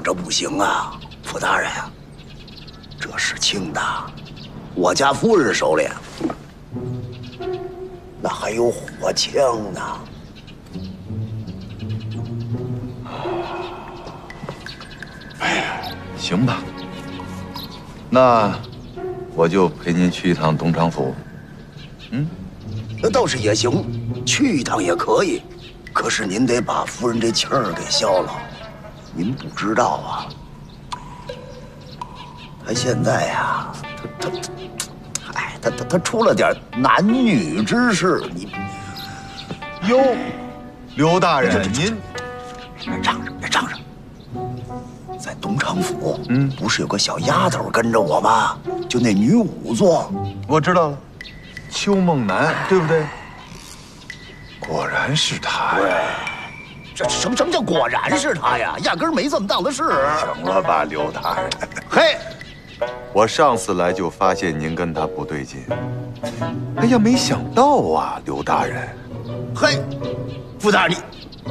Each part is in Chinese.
着不行啊，傅大人啊，这是轻的，我家夫人手里那还有火枪呢。 哎呀，行吧，那我就陪您去一趟东厂府。 那倒是也行，去一趟也可以。可是您得把夫人这气儿给消了。您不知道啊，他现在呀，他出了点男女之事。你哟，刘大人，您让着，在东厂府，不是有个小丫头跟着我吗？就那女仵作， 我知道了，邱梦楠，对不对？果然是他呀！ 这什么叫果然是他呀？压根儿没这么档子事。 行了吧，刘大人。 嘿， 我上次来就发现您跟他不对劲。哎呀，没想到啊，刘大人。 嘿，傅大人，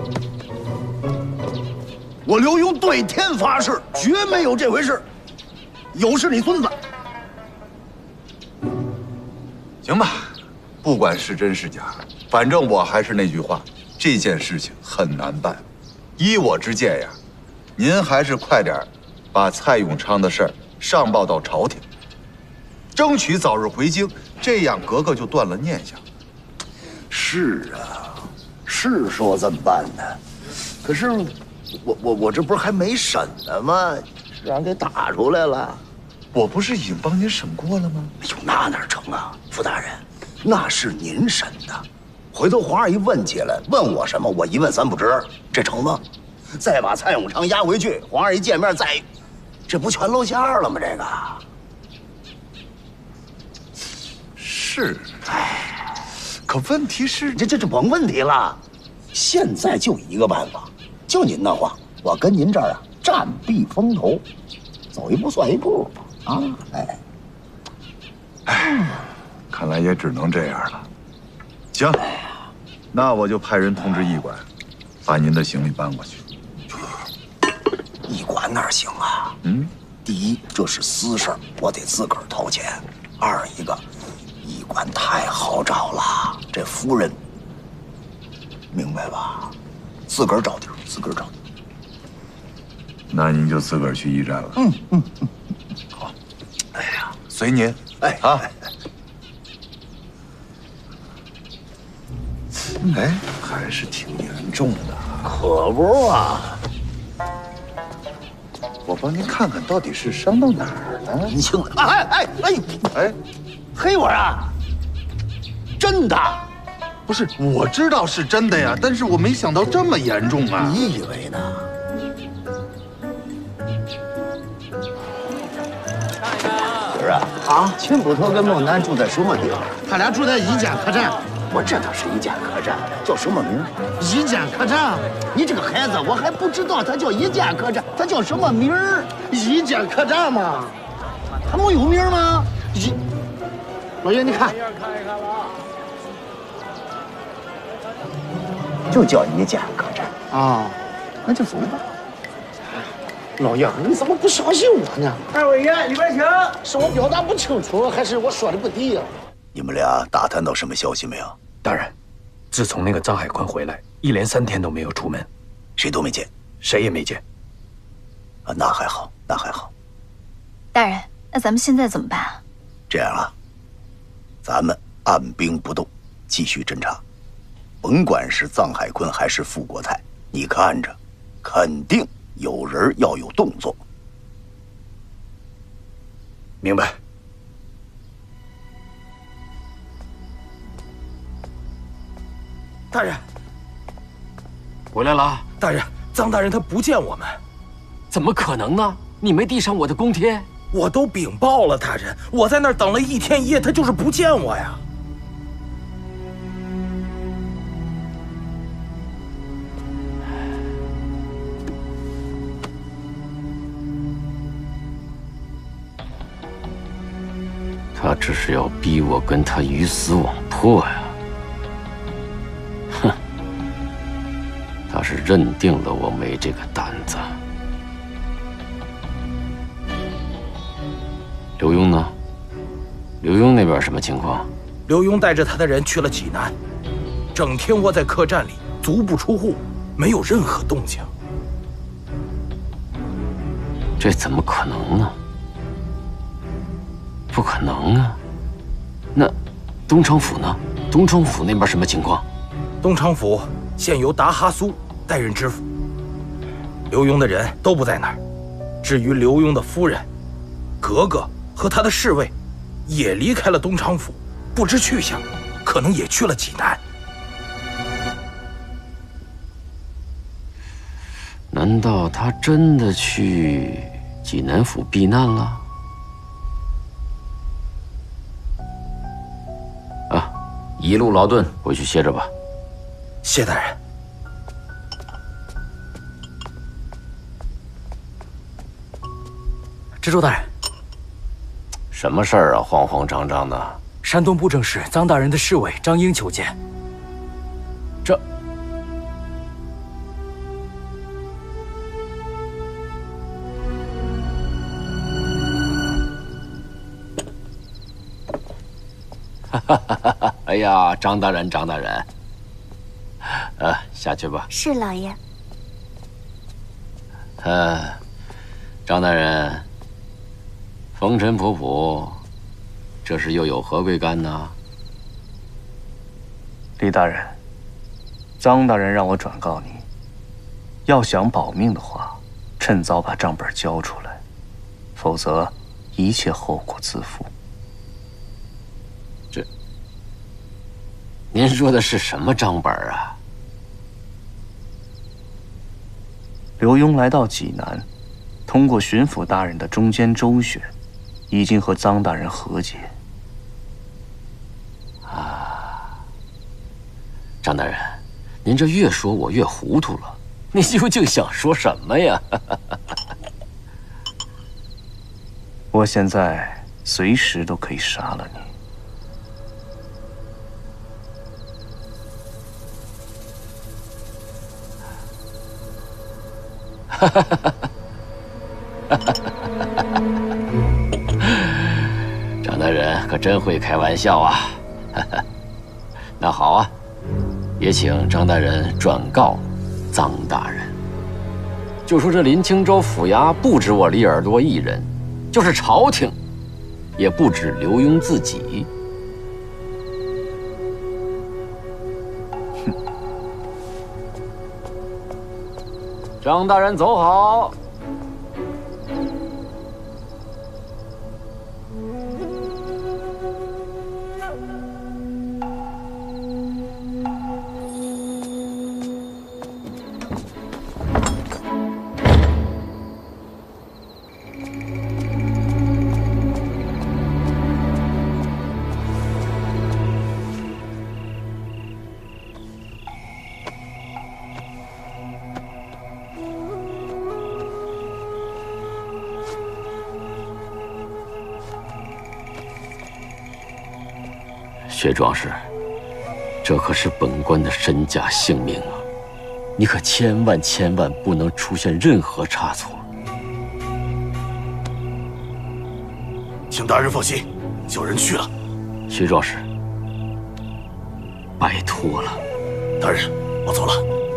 我刘墉对天发誓，绝没有这回事。有是你孙子。 行吧，不管是真是假，反正我还是那句话，这件事情很难办。依我之见呀，您还是快点把蔡永昌的事儿上报到朝廷，争取早日回京，这样格格就断了念想。 是啊，是说这么办的，可是我这不是还没审呢吗？让人给打出来了。 我不是已经帮您审过了吗？ 哎呦，那哪成啊，傅大人，那是您审的。回头皇上一问起来，问我什么，我一问三不知，这成吗？再把蔡永昌押回去，皇上一见面再，这不全露馅了吗？这个是，哎，可问题是， 这甭问题了，现在就一个办法，就您那话，我跟您这儿啊暂避风头，走一步算一步啊！ 哎，看来也只能这样了。行，那我就派人通知驿馆，把您的行李搬过去。 驿馆哪行啊？第一，这是私事儿，我得自个儿掏钱；二一个，驿馆太好找了，这夫人，明白吧？自个儿找地儿，自个儿找地儿。 那您就自个儿去驿站了。好。哎呀，随您。哎啊。哎，还是挺严重的。 可不啊！ 我帮您看看到底是伤到哪儿了。 您轻点！哎，黑我啊！真的？ 不是，我知道是真的呀，但是我没想到这么严重啊！ 你以为呢？儿啊，秦捕头跟孟楠住在什么地方？ 他俩住在一间客栈。 我知道是一间客栈，叫什么名？ 一间客栈。 你这个孩子，我还不知道他叫一间客栈，他叫什么名儿？ 一间客栈嘛，他没有名吗？老爷，你看， 就叫一间客栈啊， 那就走吧。 老爷，你怎么不相信我呢？ 二位爷，里边请。 是我表达不清楚，还是我说的不对呀？ 你们俩打探到什么消息没有？ 大人，自从那个张海坤回来，一连3天都没有出门， 谁都没见， 谁也没见。 啊，那还好，那还好。 大人，那咱们现在怎么办啊？ 这样啊，咱们按兵不动，继续侦查。甭管是臧海坤还是傅国泰，你看着，肯定有人要有动作。 明白。 大人， 回来了。 大人，臧大人他不见我们， 怎么可能呢？你没递上我的公帖， 我都禀报了大人，我在那儿等了1天1夜，他就是不见我呀。 他这是要逼我跟他鱼死网破呀！哼，他是认定了我没这个胆子。 刘墉呢？刘墉那边什么情况？ 刘墉带着他的人去了济南，整天窝在客栈里，足不出户，没有任何动静。 这怎么可能呢？不可能啊！那东昌府呢？东昌府那边什么情况？ 东昌府现由达哈苏担任知府，刘墉的人都不在那儿。至于刘墉的夫人、格格和他的侍卫，也离开了东昌府，不知去向，可能也去了济南。 难道他真的去济南府避难了？啊，一路劳顿，回去歇着吧。 谢大人。 知州大人， 什么事儿啊？慌慌张张的。 山东布政使臧大人的侍卫张英求见。这…… 哎呀，张大人，张大人，下去吧。 是老爷。 张大人，风尘仆仆，这是又有何贵干呢？ 李大人，臧大人让我转告你，要想保命的话，趁早把账本交出来，否则一切后果自负。 您说的是什么账本啊？ 刘墉来到济南，通过巡抚大人的中间周旋，已经和臧大人和解。 张大人，您这越说我越糊涂了，你究竟想说什么呀？ 我现在随时都可以杀了你。 张大人可真会开玩笑啊！那好啊，也请张大人转告臧大人，就说这林清州府衙不止我李耳朵一人，就是朝廷，也不止刘墉自己。张大人走好。薛壮士，这可是本官的身家性命啊！你可千万不能出现任何差错。 请大人放心，叫人去了。 薛壮士，拜托了。 大人，我走了。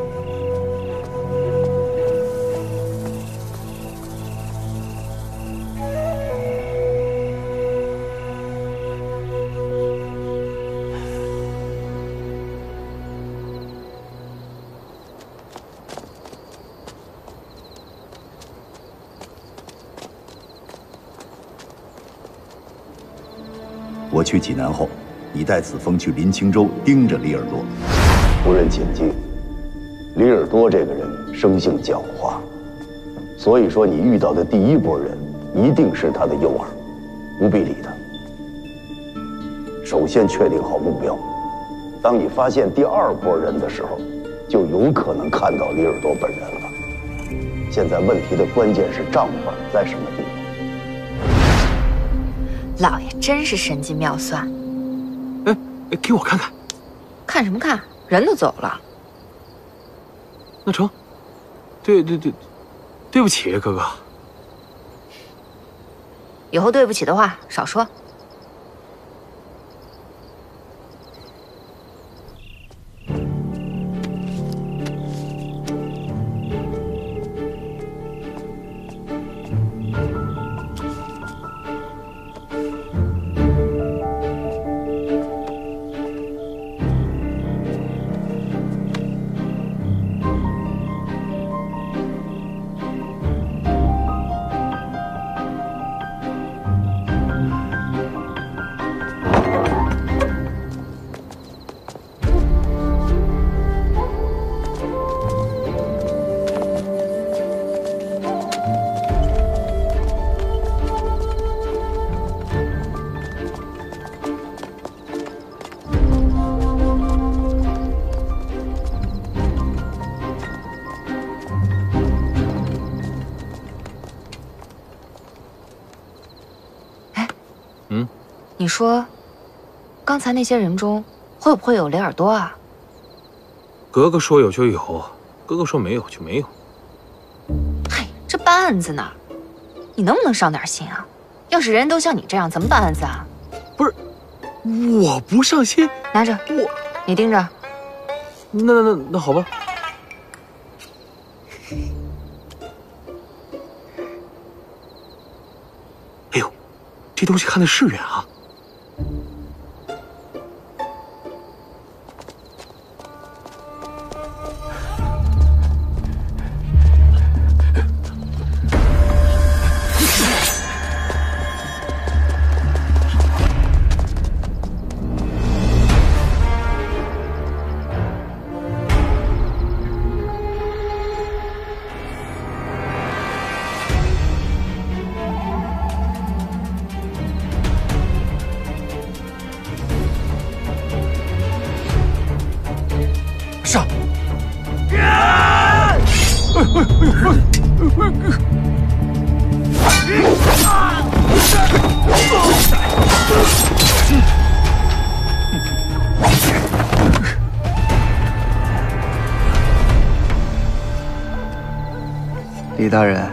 我去济南后，你带子枫去林清州盯着李耳朵。 夫人请进。李耳朵这个人生性狡猾，所以说你遇到的第一波人一定是他的诱饵，不必理他。首先确定好目标，当你发现第二波人的时候，就有可能看到李耳朵本人了。现在问题的关键是账本在什么地方？ 老爷真是神机妙算。 哎，给我看看。 看什么看？人都走了。 那成。对不起，哥哥。 以后对不起的话少说。你说，刚才那些人中会不会有雷尔多啊？ 格格说有就有，格格说没有就没有。 嘿，这办案子呢，你能不能上点心啊？要是人人都像你这样，怎么办案子啊？ 不是，我不上心。 拿着，你盯着。 那好吧。哎呦，这东西看的是远啊！ 上！ 李大人，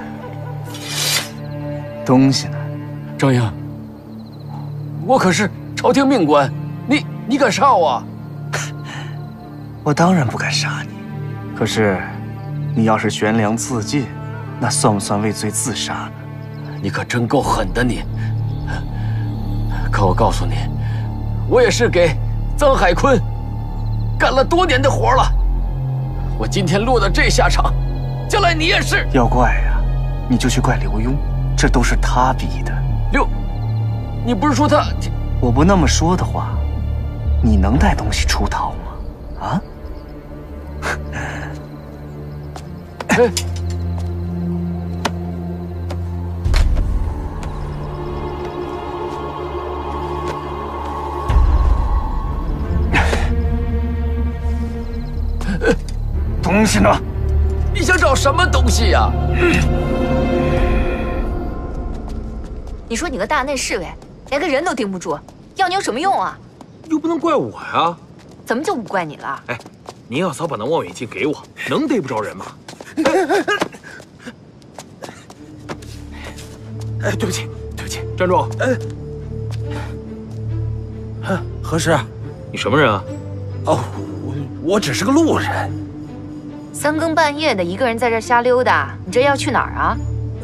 东西呢？ 张英，我可是朝廷命官，你敢杀我？ 我当然不敢杀你，可是，你要是悬梁自尽，那算不算畏罪自杀呢？ 你可真够狠的你！可我告诉你，我也是给臧海坤干了多年的活了。我今天落得这下场，将来你也是。 要怪呀，你就去怪刘墉，这都是他逼的。 你不是说他？ 我不那么说的话，你能带东西出逃吗？啊？东西呢？ 你想找什么东西呀？ 你说你个大内侍卫，连个人都盯不住，要你有什么用啊？ 又不能怪我呀。 怎么就不怪你了？ 哎，您要早把那望远镜给我，能逮不着人吗？哎，对不起，站住！何时？你什么人啊？哦，我只是个路人。 三更半夜的，一个人在这瞎溜达，你这要去哪儿啊？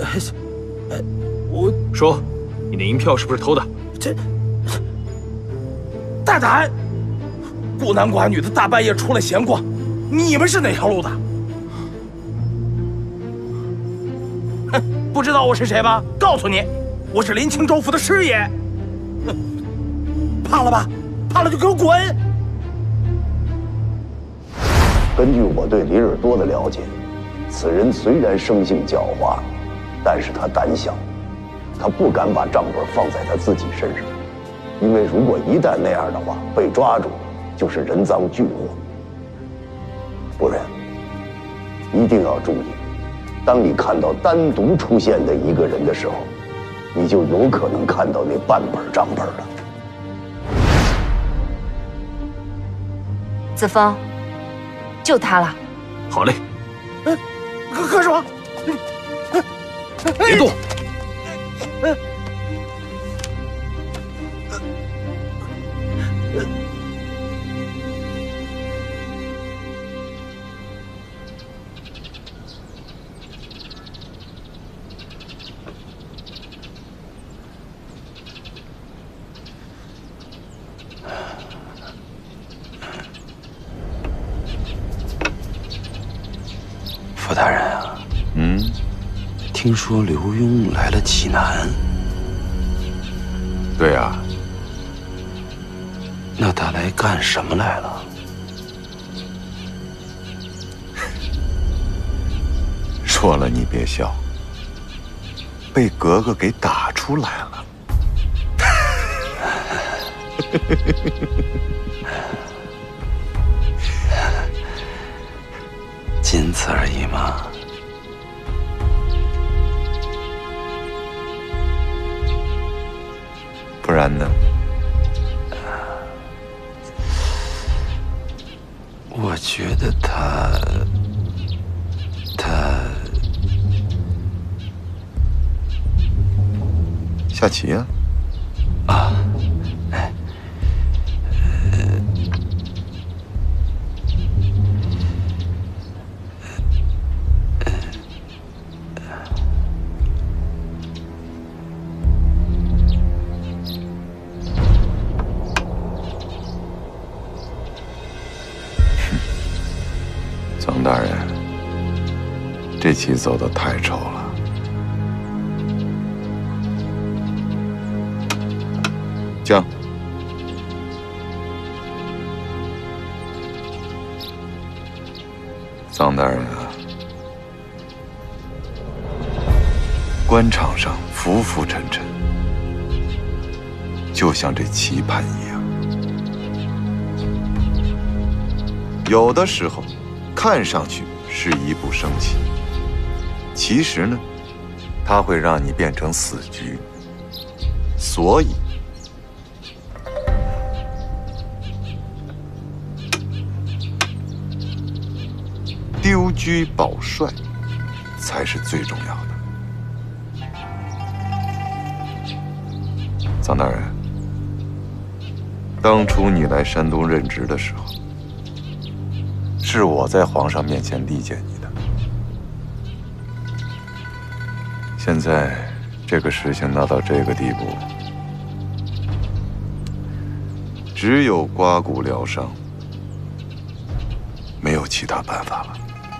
我说，你的银票是不是偷的？这大胆！孤男寡女的大半夜出来闲逛，你们是哪条路的？哼，不知道我是谁吧？告诉你，我是临清州府的师爷。哼，怕了吧？怕了就给我滚！ 根据我对李尔多的了解，此人虽然生性狡猾，但是他胆小，他不敢把账本放在他自己身上，因为如果一旦那样的话，被抓住就是人赃俱获。夫人，一定要注意，当你看到单独出现的一个人的时候，你就有可能看到那半本账本了。 子枫，就他了。 好嘞。 干什么？ 别动！ 大人啊，听说刘墉来了济南。 对呀。 那他来干什么来了？ 说了你别笑，被格格给打出来了。 仅此而已吗？ 不然呢？ 我觉得他下棋呀？ 啊， 曾大人，这棋走得太丑了。将。臧大人啊，官场上浮浮沉沉，就像这棋盘一样，有的时候看上去是一步升棋，其实呢，它会让你变成死局。所以，丢车保帅才是最重要的。臧大人，当初你来山东任职的时候，是我在皇上面前力荐你的。现在这个事情闹到这个地步，只有刮骨疗伤，没有其他办法了。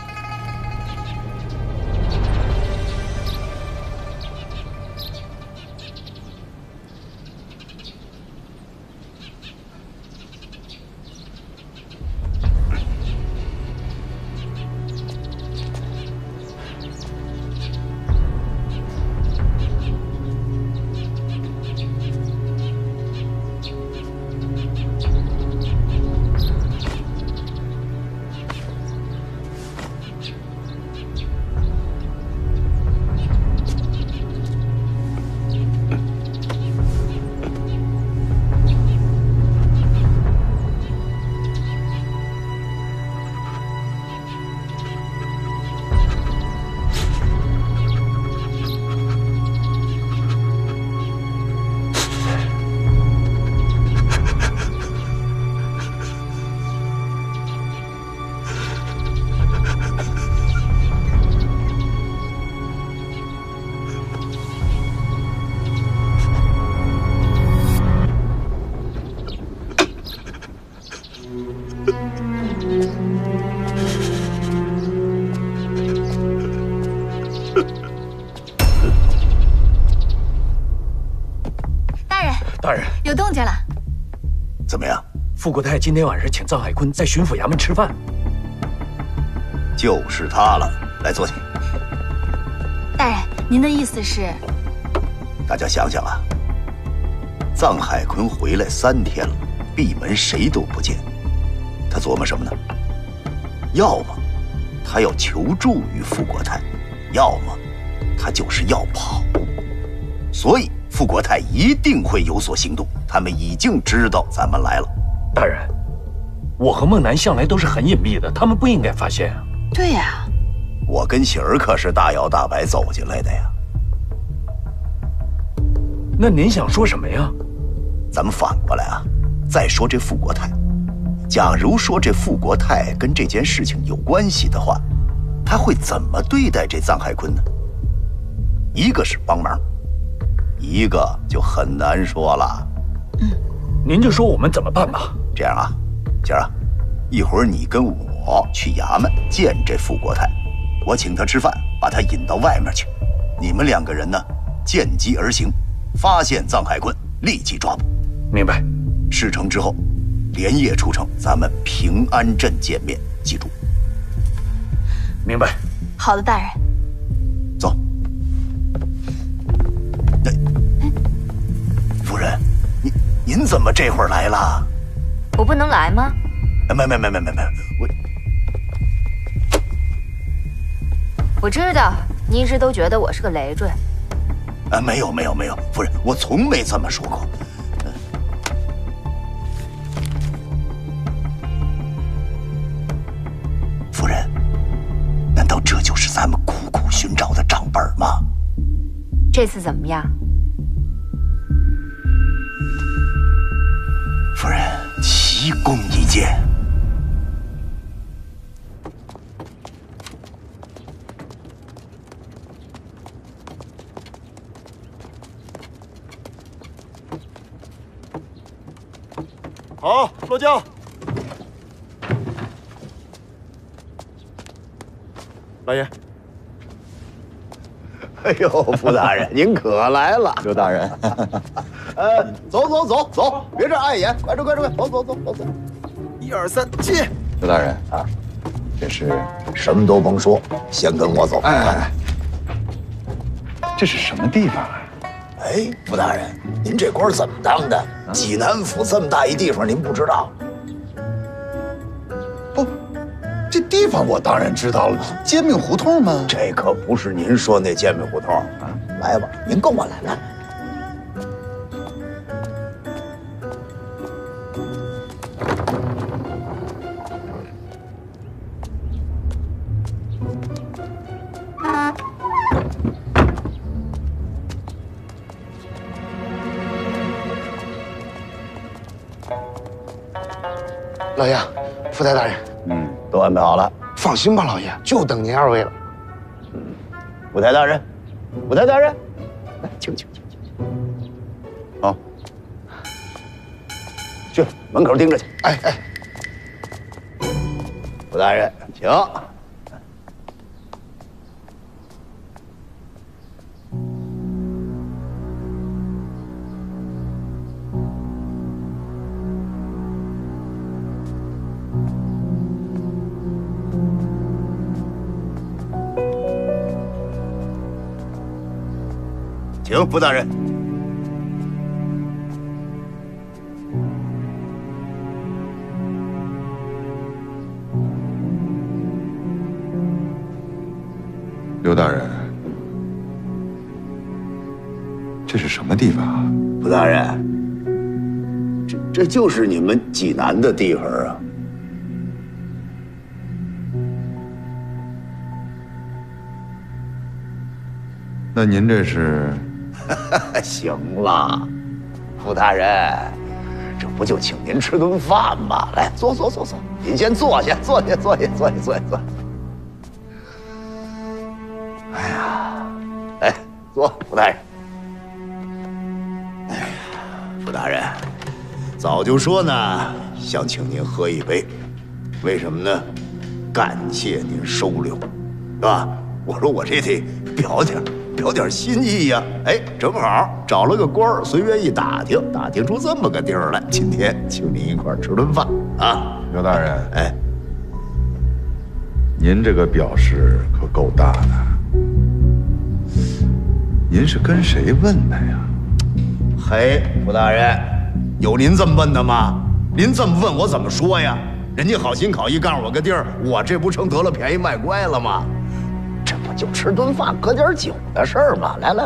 大人，有动静了。 怎么样？ 傅国泰今天晚上请臧海坤在巡抚衙门吃饭。 就是他了，来坐下。 大人，您的意思是？ 大家想想啊，臧海坤回来3天了，闭门谁都不见，他琢磨什么呢？要么他要求助于傅国泰，要么他就是要跑。所以傅国泰一定会有所行动，他们已经知道咱们来了。 大人，我和孟南向来都是很隐蔽的，他们不应该发现啊。 对呀， 我跟喜儿可是大摇大摆走进来的呀。 那您想说什么呀？ 咱们反过来啊，再说这傅国泰。假如说这傅国泰跟这件事情有关系的话，他会怎么对待这臧海坤呢？一个是帮忙，一个就很难说了。 您就说我们怎么办吧。 这样啊，今儿啊，一会儿你跟我去衙门见这傅国泰， 我请他吃饭，把他引到外面去。你们2个人呢，见机而行，发现臧海坤，立即抓捕。 明白。 事成之后，连夜出城，咱们平安镇见面，记住。 明白。 好的，大人。 走。夫人，您怎么这会儿来了？ 我不能来吗？ 没， 我知道你一直都觉得我是个累赘。 没有，夫人，我从没这么说过。夫人，难道这就是咱们苦苦寻找的账本吗？ 这次怎么样？ 夫人，奇功一件。 好，落轿。老爷。 哎呦，傅大人，您可来了。 刘大人， 走，别这碍眼，快走，走。 1、2、3，进。 刘大人啊，这是什么都甭说，先跟我走。 哎，这是什么地方啊？ 哎，傅大人，您这官怎么当的？济南府这么大一地方，您不知道？ 不，这地方我当然知道了，煎饼胡同吗？ 这可不是您说那煎饼胡同啊！来吧，您跟我来。 老爷，福台大人， 都安排好了。 放心吧，老爷，就等您2位了。 福台大人，来，请。好，去门口盯着去。 哎， 福大人，请。请福大人。 刘大人，这是什么地方啊？ 福大人，这就是你们济南的地方啊。 那您这是？ 行了，傅大人，这不就请您吃顿饭吗？来，坐，您先坐下，坐下。哎呀，来坐，傅大人。哎呀，傅大人，早就说呢，想请您喝一杯，为什么呢？感谢您收留，是吧？我说我这得表点心意呀！哎，正好找了个官儿，随便一打听，打听出这么个地儿来。今天请您一块儿吃顿饭啊， 刘大人。 哎， 您这个表示可够大的。您是跟谁问的呀？ 嘿，傅大人，有您这么问的吗？您这么问我怎么说呀？人家好心好意告诉我个地儿，我这不成得了便宜卖乖了吗？这不就吃顿饭喝点酒的事儿吗？来。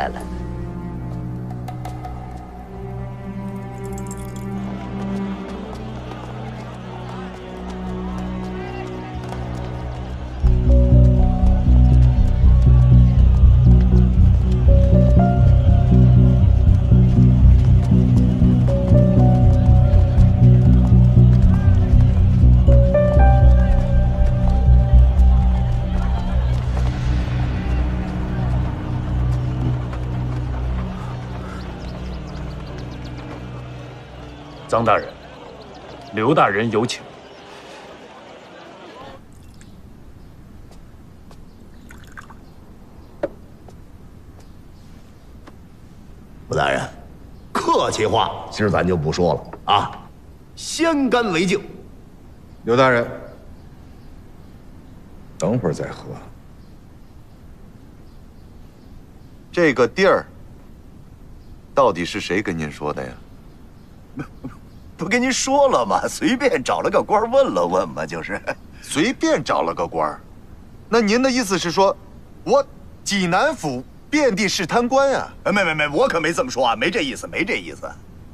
臧大人，刘大人有请。 傅大人，客气话今儿咱就不说了啊，先干为敬。 刘大人，等会儿再喝。这个地儿到底是谁跟您说的呀？ 不跟您说了吗？随便找了个官问了问嘛，就是。 随便找了个官？那您的意思是说，我济南府遍地是贪官啊？ 没，我可没这么说啊，没这意思，没这意思。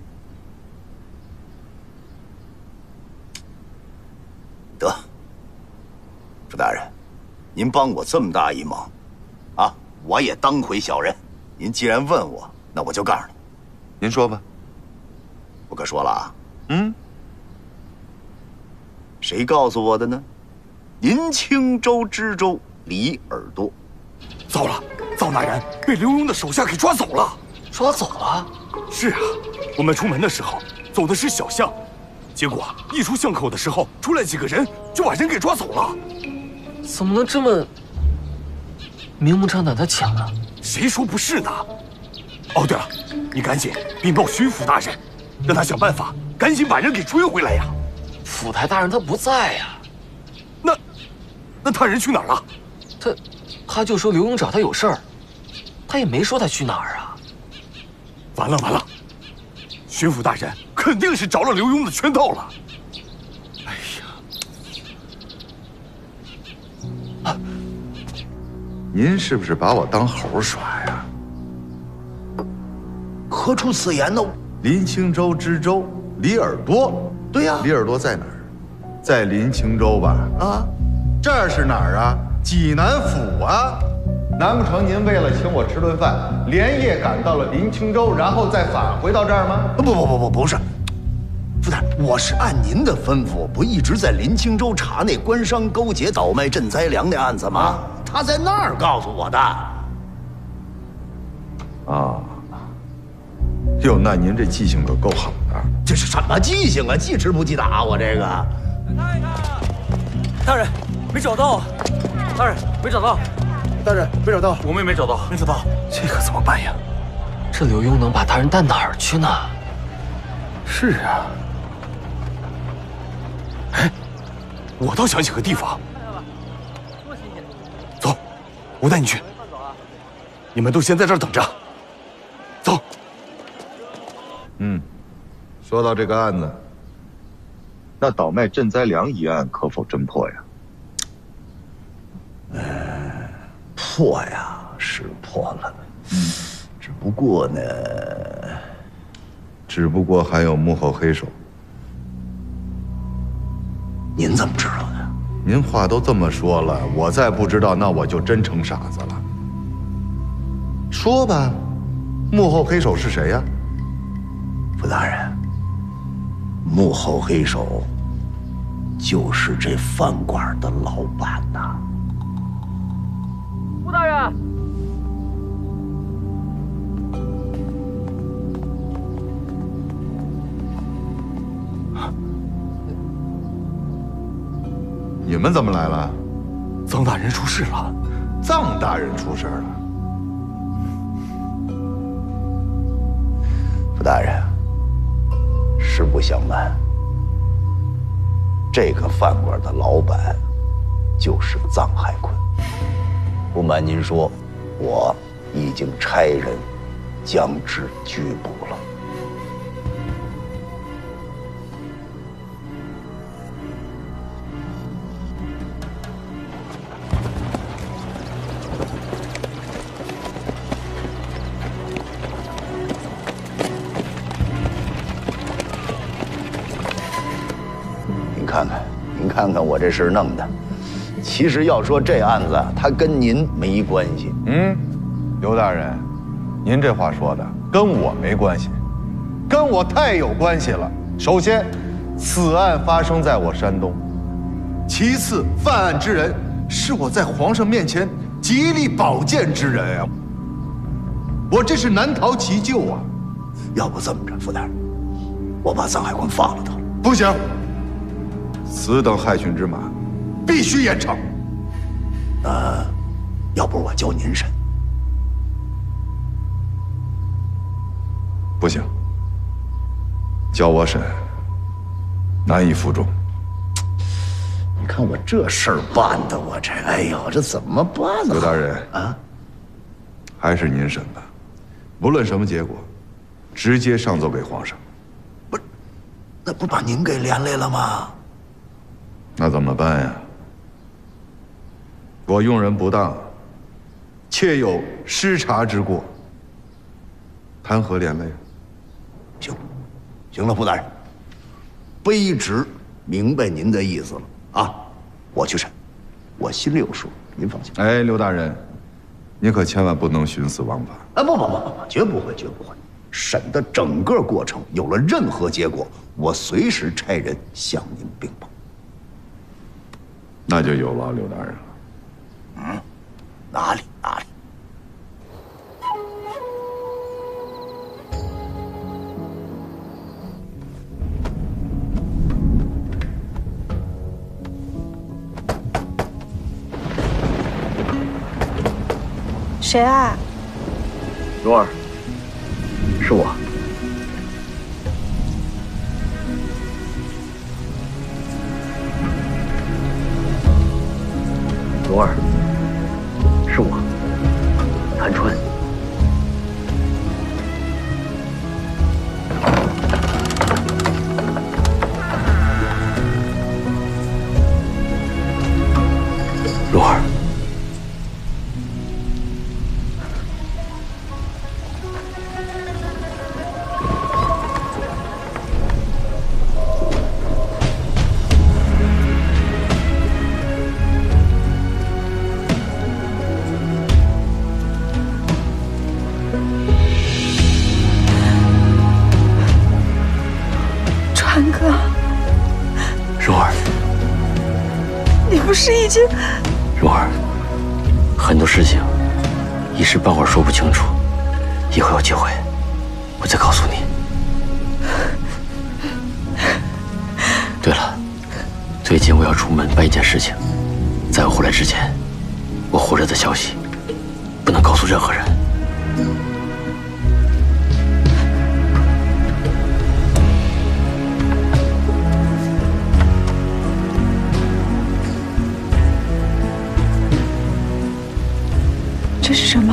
得，傅大人，您帮我这么大一忙，啊，我也当回小人。您既然问我，那我就告诉你。 您说吧。 不可说了啊。谁告诉我的呢？临清州知州李耳朵。 糟了，臧大人被刘墉的手下给抓走了。 抓走了？ 是啊，我们出门的时候走的是小巷，结果一出巷口的时候，出来几个人就把人给抓走了。 怎么能这么明目张胆的抢呢？ 谁说不是呢？哦，对了，你赶紧禀报巡抚大人，让他想办法赶紧把人给追回来呀。 府台大人他不在呀。 那他人去哪儿了？ 他就说刘墉找他有事儿，他也没说他去哪儿啊。 完了，巡抚大人肯定是着了刘墉的圈套了。哎呀，您是不是把我当猴耍呀？ 何出此言呢？ 临清州知州李耳朵。 对呀， 李耳朵在哪儿？在临清州吧？啊，这儿是哪儿啊？济南府啊。难不成您为了请我吃顿饭，连夜赶到了临清州，然后再返回到这儿吗？ 不是，副大人，我是按您的吩咐，不一直在临清州查那官商勾结、倒卖赈灾粮那案子吗？他在那儿告诉我的。 啊，哟，那您这记性可够好的。 这是什么记性啊？记吃不记打，我这个。 大人，没找到。大人，没找到。 大人，没找到。 我们也没找到。 没找到，这可怎么办呀？ 这刘墉能把大人带哪儿去呢？ 是啊。哎，我倒想起个地方。走，我带你去。你们都先在这儿等着。走。 说到这个案子，那倒卖赈灾粮一案可否侦破呀？ 破呀，是破了。只不过呢， 还有幕后黑手。 您怎么知道的？ 您话都这么说了，我再不知道，那我就真成傻子了。说吧，幕后黑手是谁呀？ 傅大人，幕后黑手就是这饭馆的老板呐。 傅大人， 你们怎么来了？ 臧大人出事了。 臧大人出事了。 傅大人，实不相瞒，这个饭馆的老板就是臧海坤。不瞒您说，我已经差人将之拘捕了。您看看我这事弄的，其实要说这案子，它跟您没关系。 刘大人，您这话说的跟我没关系，跟我太有关系了。首先，此案发生在我山东；其次，犯案之人是我在皇上面前极力保荐之人啊，我这是难逃其咎啊。 要不这么着，傅大人，我把臧海坤放了他。 不行。此等害群之马，必须严惩。 要不我教您审。 不行，叫我审，难以服众。 你看我这事儿办的，我这，哎呦，这怎么办呢？ 刘大人啊， 还是您审吧，无论什么结果，直接上奏给皇上。 那不把您给连累了吗？ 那怎么办呀？我用人不当，妾有失察之过，谈何连累？ 行，行了，傅大人，卑职明白您的意思了啊，我去审，我心里有数，您放心。 哎，刘大人，你可千万不能徇私枉法。 啊，不，绝不会，绝不会。审的整个过程有了任何结果，我随时差人向您禀报。 那就有劳刘大人了。 嗯，哪里？ 谁啊？ 蓉儿，是我。蓉儿，是我，谭川。蓉儿。 川哥， 蓉儿， 你不是已经…… 蓉儿，很多事情一时半会儿说不清楚，以后有机会我再告诉你。对了，最近我要出门办一件事情，在我回来之前，我活着的消息不能告诉任何人。 这是什么？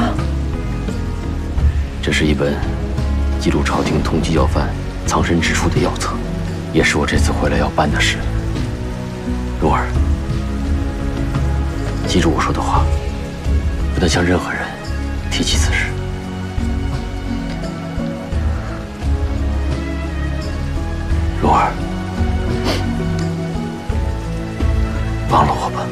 这是一本记录朝廷通缉要犯藏身之处的要册，也是我这次回来要办的事。蓉儿，记住我说的话，不能向任何人提起此事。蓉儿，忘了我吧。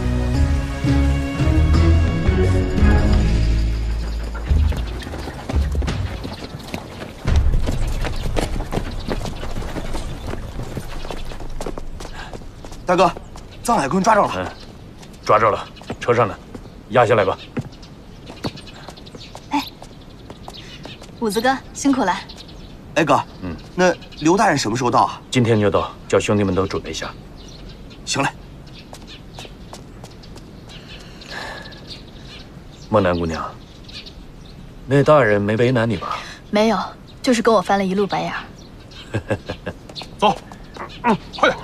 大哥，藏海坤抓着了。 抓着了，车上呢，押下来吧。 五子哥辛苦了。 哎哥，那刘大人什么时候到啊？ 今天就到，叫兄弟们都准备下。 行嘞。 孟南姑娘，那大人没为难你吧？ 没有，就是跟我翻了一路白眼。 走，快点。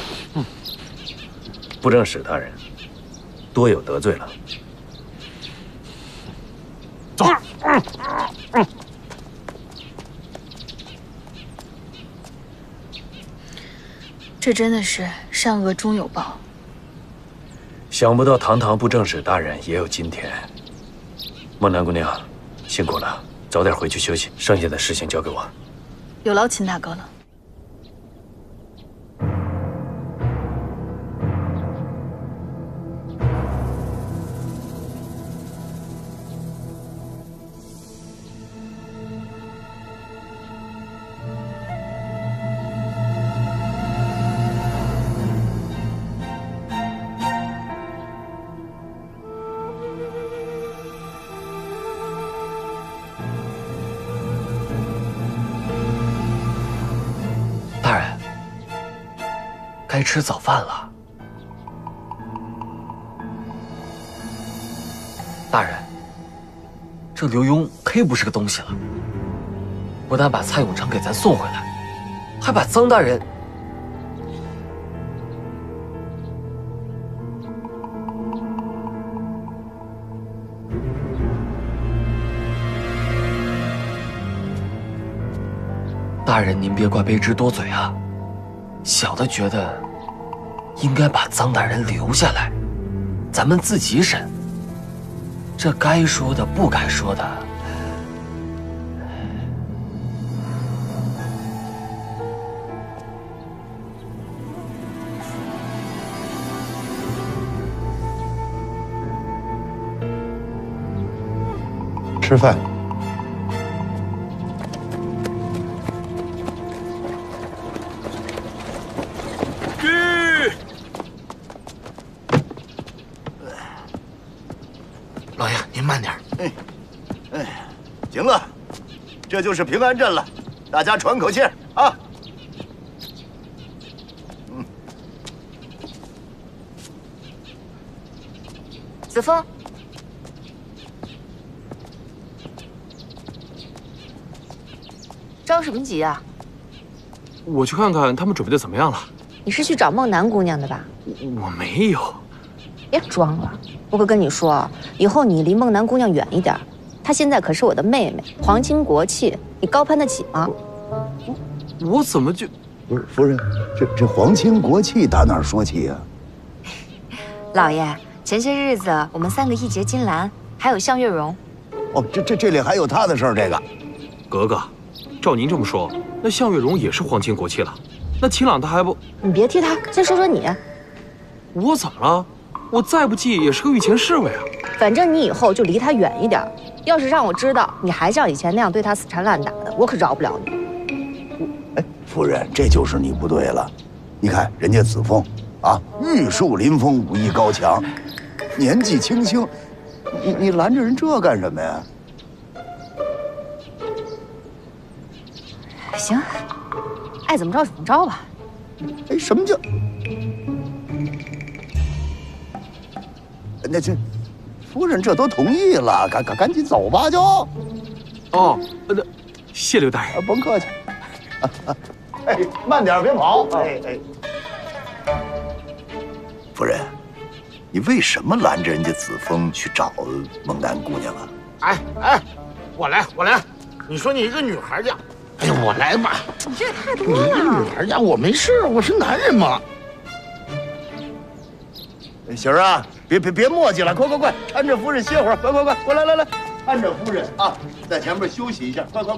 不正使大人多有得罪了。 走。 这真的是善恶终有报。 想不到堂堂布政使大人也有今天。孟南姑娘，辛苦了，早点回去休息，剩下的事情交给我。 有劳秦大哥了。 大人，该吃早饭了。大人，这刘墉忒不是个东西了。 不但把蔡永成给咱送回来，还把臧大人……大人，您别怪卑职多嘴啊。小的觉得，应该把臧大人留下来，咱们自己审。这该说的不该说的。 吃饭。 老爷，您慢点。 行了，这就是平安镇了，大家喘口气啊。 子枫。 着什么急啊？ 我去看看他们准备的怎么样了。 你是去找孟南姑娘的吧？ 我没有。 别装了！我可跟你说，以后你离孟南姑娘远一点。她现在可是我的妹妹，皇亲国戚，你高攀得起吗？ 我怎么就…… 不是夫人，这皇亲国戚打哪儿说起呀？ 老爷，前些日子我们3个义结金兰，还有向月容。 哦，这里还有他的事儿，这个。 格格。 照您这么说，那向月容也是皇亲国戚了，那秦朗他还不…… 你别提他，先说说你。 我怎么了？我再不济也是个御前侍卫啊。 反正你以后就离他远一点。要是让我知道你还像以前那样对他死缠烂打的，我可饶不了你。 哎，夫人，这就是你不对了。你看人家子枫啊，玉树临风，武艺高强，年纪轻轻，你拦着人这干什么呀？ 行，爱怎么着怎么着吧。 哎，什么叫？那这夫人这都同意了，赶紧走吧，就。 哦，那谢刘大人， 甭客气。哎，慢点，别跑。哎。夫人，你为什么拦着人家子枫去找孟南姑娘啊？ 哎，我来。你说你一个女孩家。 哎呀，我来吧！ 你这也太多了。你一个女孩家，我没事，我是男人嘛。 行啊，别磨叽了，快，搀着夫人歇会儿，快，来，搀着夫人啊，在前面休息一下，快。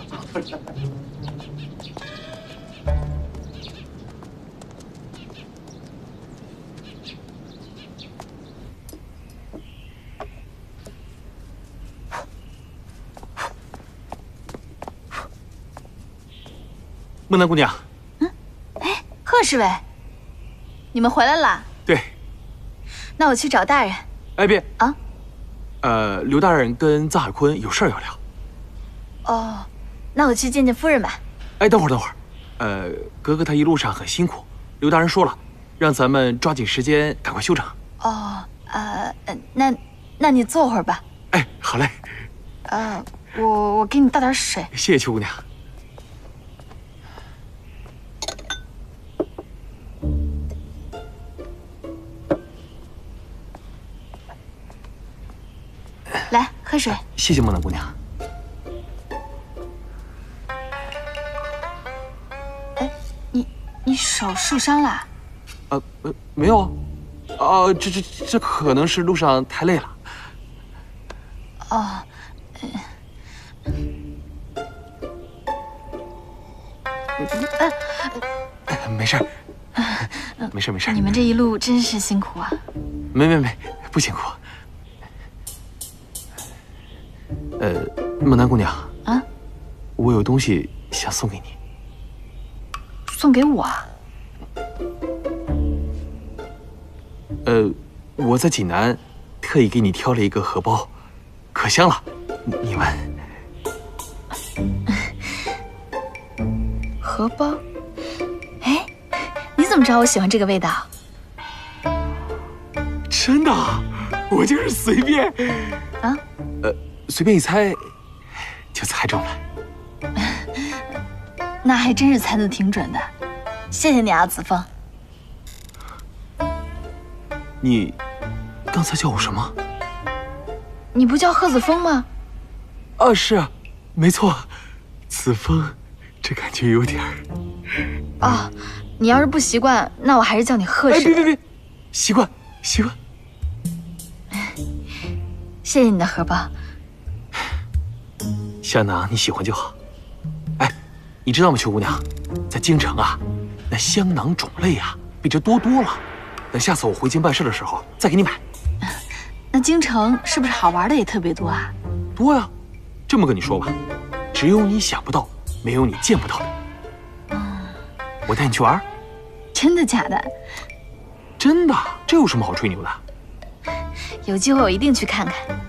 孟南姑娘， 哎，贺侍卫，你们回来了？ 对。 那我去找大人。 哎，别啊！ 刘大人跟臧海坤有事儿要聊。 哦，那我去见见夫人吧。 哎，等会儿，格格她一路上很辛苦，刘大人说了，让咱们抓紧时间赶快休整。 哦，那你坐会儿吧。 哎，好嘞。 我给你倒点水。 谢谢邱姑娘。 来，喝水。 谢谢孟南姑娘。 哎，你手受伤了？ 没有啊。这可能是路上太累了。 哦。 没事。没事。 你们这一路真是辛苦啊。 没，不辛苦。 孟南姑娘啊， 我有东西想送给你。 送给我啊？ 我在济南特意给你挑了一个荷包，可香了，你闻。 荷包？哎，你怎么知道我喜欢这个味道？ 真的？我就是随便。 啊？ 随便一猜，就猜中了。 那还真是猜得挺准的，谢谢你啊，子枫。 你刚才叫我什么？ 你不叫贺子枫吗？ 啊，是啊，没错，子枫，这感觉有点儿…… 哦，你要是不习惯，那我还是叫你贺氏。 别，习惯。 谢谢你的荷包。 香囊你喜欢就好。哎，你知道吗，邱姑娘，在京城啊，那香囊种类啊比这多了。等下次我回京办事的时候再给你买。 那京城是不是好玩的也特别多啊？ 多呀，这么跟你说吧，只有你想不到，没有你见不到的。我带你去玩。 真的假的？ 真的，这有什么好吹牛的？ 有机会我一定去看看。